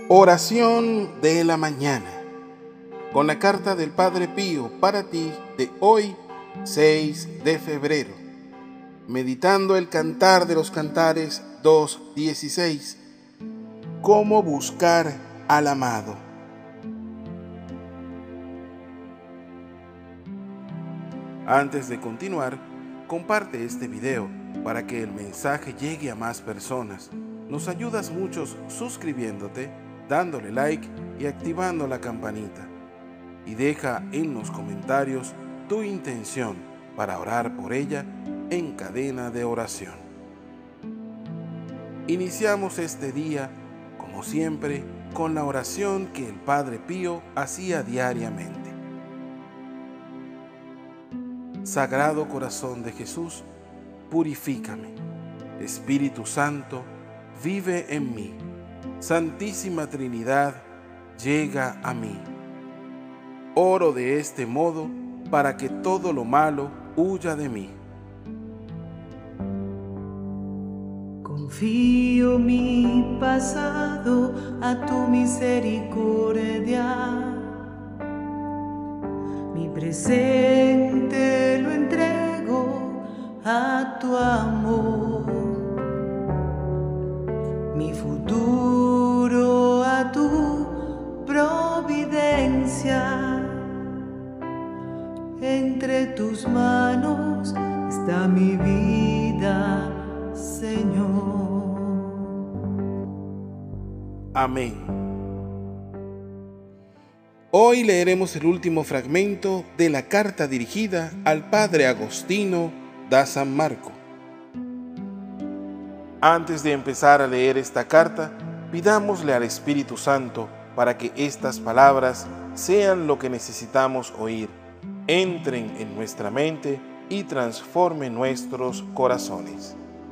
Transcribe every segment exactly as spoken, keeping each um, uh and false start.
Oración de la mañana, con la carta del Padre Pío para ti de hoy, seis de febrero, meditando el Cantar de los Cantares dos dieciséis. ¿Cómo buscar al amado? Antes de continuar, comparte este video para que el mensaje llegue a más personas. Nos ayudas mucho suscribiéndote, dándole like y activando la campanita. Y deja en los comentarios tu intención para orar por ella en cadena de oración. Iniciamos este día, como siempre, con la oración que el Padre Pío hacía diariamente. Sagrado Corazón de Jesús, purifícame. Espíritu Santo, vive en mí. Santísima Trinidad, llega a mí. Oro de este modo para que todo lo malo huya de mí. Confío mi pasado a tu misericordia, mi presente lo entrego a tu amor, mi futuro a tu providencia. Entre tus manos está mi vida, Señor. Amén. Hoy leeremos el último fragmento de la carta dirigida al Padre Agostino da San Marco. Antes de empezar a leer esta carta, pidámosle al Espíritu Santo para que estas palabras sean lo que necesitamos oír, entren en nuestra mente y transformen nuestros corazones.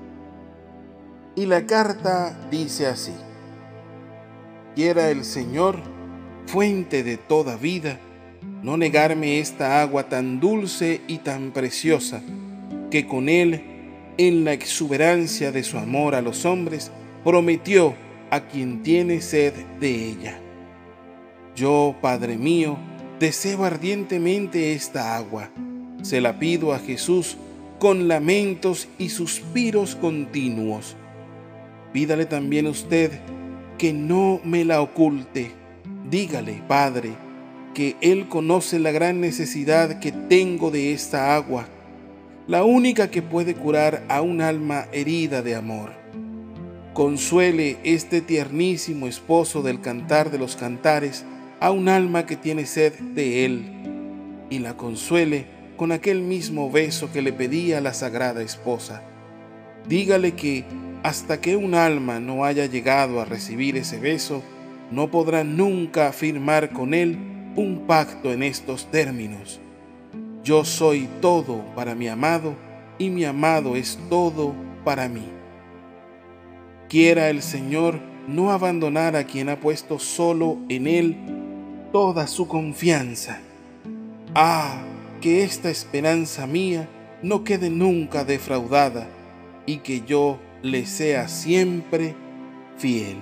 Y la carta dice así: Quiera el Señor, fuente de toda vida, no negarme esta agua tan dulce y tan preciosa, que con Él, en la exuberancia de su amor a los hombres, prometió a quien tiene sed de ella. Yo, Padre mío, deseo ardientemente esta agua. Se la pido a Jesús con lamentos y suspiros continuos. Pídale también usted que no me la oculte. Dígale, Padre, que Él conoce la gran necesidad que tengo de esta agua, la única que puede curar a un alma herida de amor. Consuele este tiernísimo esposo del Cantar de los Cantares a un alma que tiene sed de Él, y la consuele con aquel mismo beso que le pedía la sagrada esposa. Dígale que hasta que un alma no haya llegado a recibir ese beso, no podrá nunca firmar con Él un pacto en estos términos: yo soy todo para mi amado y mi amado es todo para mí. Quiera el Señor no abandonar a quien ha puesto solo en Él toda su confianza. Ah, que esta esperanza mía no quede nunca defraudada y que yo le sea siempre fiel.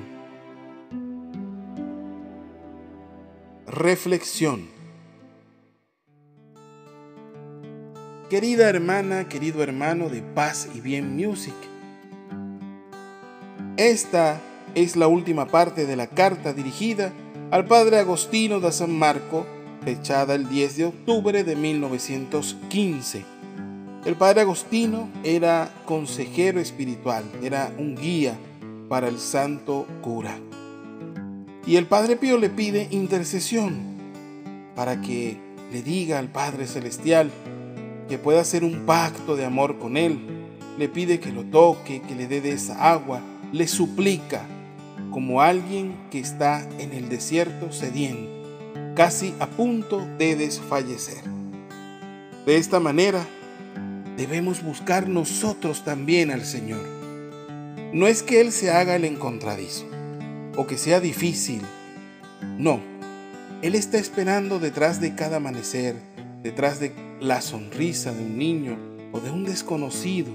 Reflexión. Querida hermana, querido hermano de Paz y Bien Music, esta es la última parte de la carta dirigida al Padre Agostino da San Marco, fechada el diez de octubre de mil novecientos quince. El Padre Agostino era consejero espiritual, era un guía para el santo cura. Y el Padre Pío le pide intercesión para que le diga al Padre Celestial que pueda hacer un pacto de amor con él. Le pide que lo toque, que le dé de esa agua. Le suplica como alguien que está en el desierto sediento, casi a punto de desfallecer. De esta manera, debemos buscar nosotros también al Señor. No es que Él se haga el encontradizo o que sea difícil. No, Él está esperando detrás de cada amanecer, detrás de la sonrisa de un niño o de un desconocido,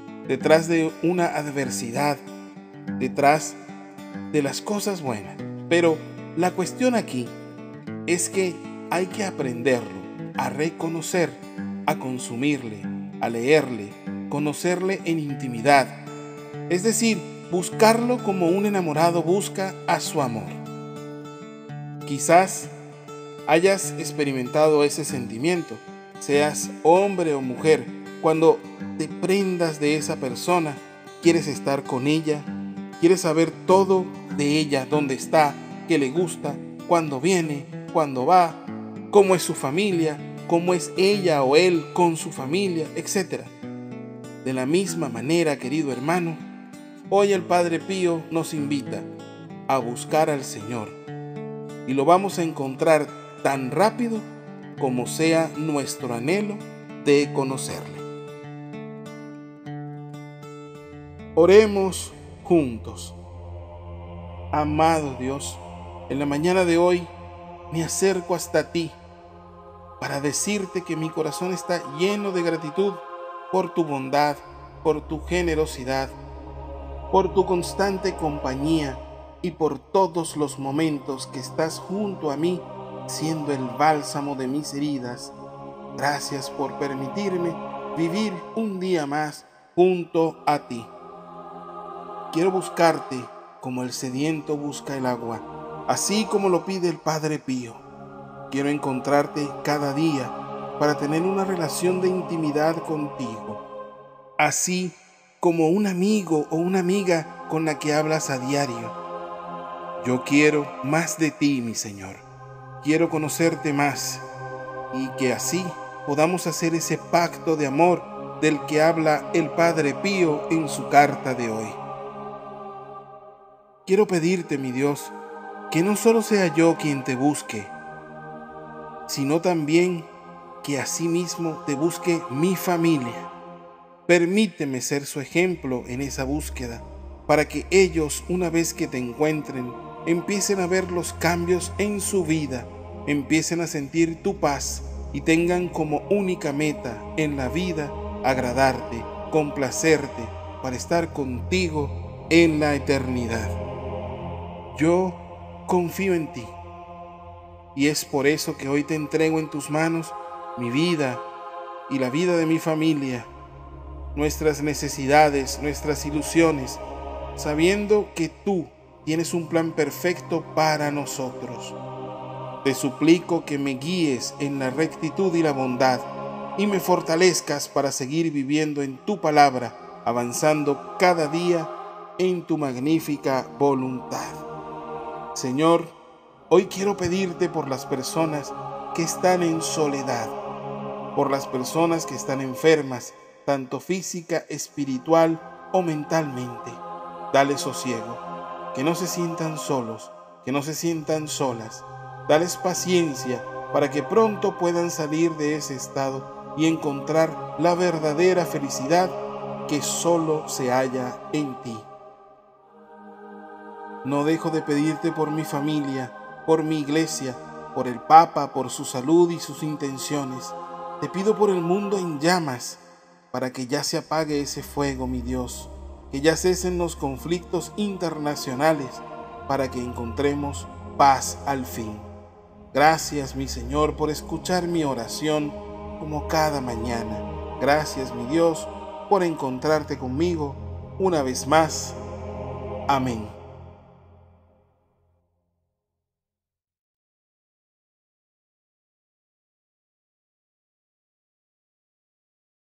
detrás de una adversidad, detrás de las cosas buenas, Pero la cuestión aquí es que hay que aprenderlo, a reconocer, a consumirle, a leerle, conocerle en intimidad. Es decir, buscarlo como un enamorado busca a su amor. Quizás hayas experimentado ese sentimiento, seas hombre o mujer, cuando te prendas de esa persona, quieres estar con ella, quieres saber todo de ella, dónde está, qué le gusta, cuándo viene, cuándo va, cómo es su familia, cómo es ella o él con su familia, etcétera. De la misma manera, querido hermano, hoy el Padre Pío nos invita a buscar al Señor y lo vamos a encontrar tan rápido como sea nuestro anhelo de conocerle. Oremos juntos. Amado Dios, en la mañana de hoy me acerco hasta ti para decirte que mi corazón está lleno de gratitud por tu bondad, por tu generosidad, por tu constante compañía y por todos los momentos que estás junto a mí, siendo el bálsamo de mis heridas. Gracias por permitirme vivir un día más junto a ti. Quiero buscarte como el sediento busca el agua, así como lo pide el Padre Pío. Quiero encontrarte cada día para tener una relación de intimidad contigo, así como un amigo o una amiga con la que hablas a diario. Yo quiero más de ti, mi Señor. Quiero conocerte más y que así podamos hacer ese pacto de amor del que habla el Padre Pío en su carta de hoy. Quiero pedirte, mi Dios, que no solo sea yo quien te busque, sino también que asimismo te busque mi familia. Permíteme ser su ejemplo en esa búsqueda, para que ellos, una vez que te encuentren, empiecen a ver los cambios en su vida, empiecen a sentir tu paz y tengan como única meta en la vida agradarte, complacerte, para estar contigo en la eternidad. Yo confío en ti y es por eso que hoy te entrego en tus manos mi vida y la vida de mi familia, nuestras necesidades, nuestras ilusiones, sabiendo que tú tienes un plan perfecto para nosotros. Te suplico que me guíes en la rectitud y la bondad y me fortalezcas para seguir viviendo en tu palabra, avanzando cada día en tu magnífica voluntad. Señor, hoy quiero pedirte por las personas que están en soledad, por las personas que están enfermas, tanto física, espiritual o mentalmente. Dale sosiego, que no se sientan solos, que no se sientan solas. Dales paciencia para que pronto puedan salir de ese estado y encontrar la verdadera felicidad que solo se halla en ti. No dejo de pedirte por mi familia, por mi iglesia, por el Papa, por su salud y sus intenciones. Te pido por el mundo en llamas, para que ya se apague ese fuego, mi Dios, que ya cesen los conflictos internacionales, para que encontremos paz al fin. Gracias, mi Señor, por escuchar mi oración como cada mañana. Gracias, mi Dios, por encontrarte conmigo una vez más. Amén.